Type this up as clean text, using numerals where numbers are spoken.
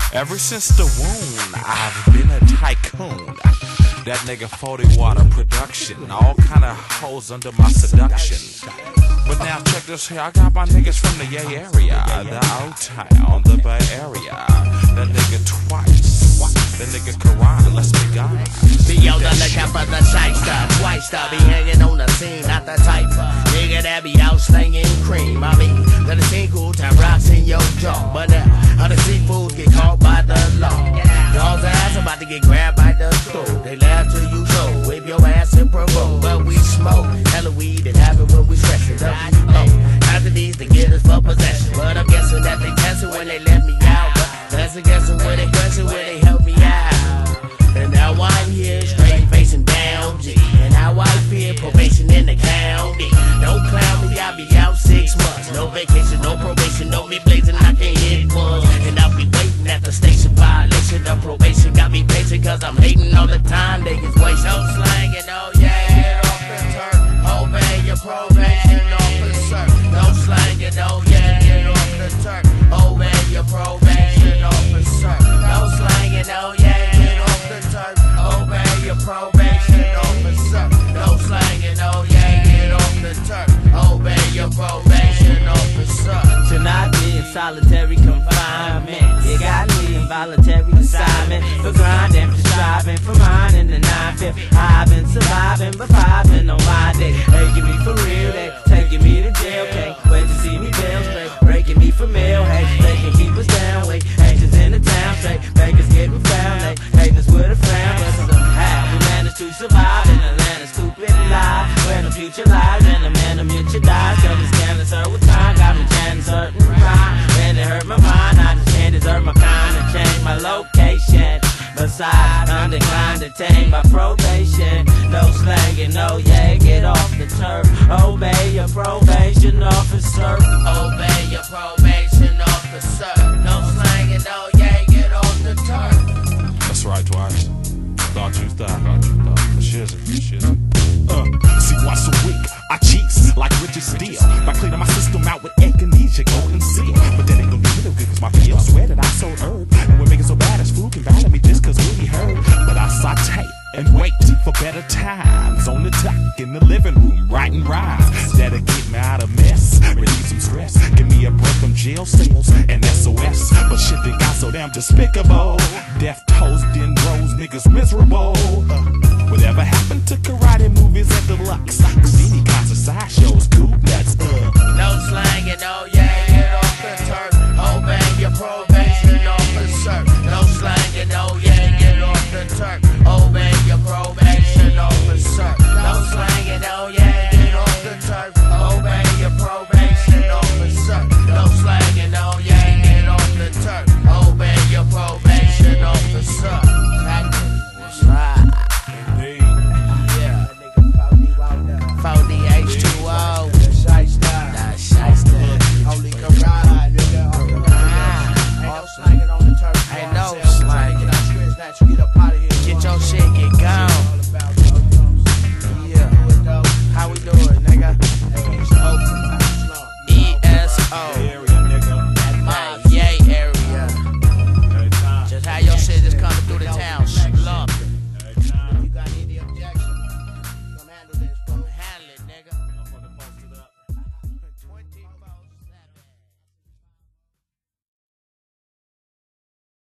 Ever since the wound, I've been a tycoon. That nigga 40 water production, all kind of hoes under my seduction. But now check this here, I got my niggas from the Yay area, the O-Town, the Bay Area. That nigga twice, that nigga Karan, let's be gone. Be on the lookout for the shyster, twice-ter, be hanging on the scene, not the type of nigga that be out slinging cream. I mean, gonna sing cool time rocks in your jaw, but now other seafoods get caught by the law. Y'all's ass about to get grabbed by the store. They laugh till you show, whip your ass and provoke. But we smoke hella weed, it happen when we stress it up. After these, they get us for possession. But I'm guessing that they tested when they let me out. But that's a guessing when they question when they help me out. And now I'm here, straight facing down G. And how I feel, probation in the county. Don't clown me, I'll be out 6 months. No vacation, no probation, no me blazing, I can't hit ones. And I'll be waiting at the station, violation of probation. Got me patient cause I'm hating all the time, they just waste. No slanging, oh yeah, off the turf. Obey your probation officer. No slanging, oh yeah, get off the turf. Obey your probation officer. No slanging, oh yeah, get off the turf. Obey your probation officer. No slanging, oh yeah, get off the turf. Obey your probation officer. Tonight be in solitary confinement. You got me in voluntary assignment for grinding, for striving, for mine in the 9-5. I've been surviving, but vibing on my day. Taking me for real, they taking me to jail. Can't wait to see me bail straight, breaking me for mail. Haters, they can keep us down, wait. Haters in the town straight, bakers getting found. They hate us with a frown, but somehow we managed to survive in Atlanta's stupid life. Where the future lies and the man of future dies. Cause the scandalous her with time, got me chanting certain rhyme. When it hurt my mind, I just can't desert my kind and change my location. Besides, I'm declined to tame my probation. No slanging, no yeah, get off the turf. Obey your probation officer. Obey your probation officer. No slanging, no yeah, get off the turf. That's right, twice. Thought you thought. For shizzle. See once a week, I cheats like Richard Steele by cleaning my system out with echinacea, golden seal. But that ain't gonna do me no good cause my feel swear that I sold herb. And we're making so bad as food can value me just cause we heard. But I saute and wait for better times on the dock in the living room, writing rhymes that'll get me out of mess, relieve some stress, give me a break from jail cells and SOS. But shit that got so damn despicable, death toast in rows, niggas miserable.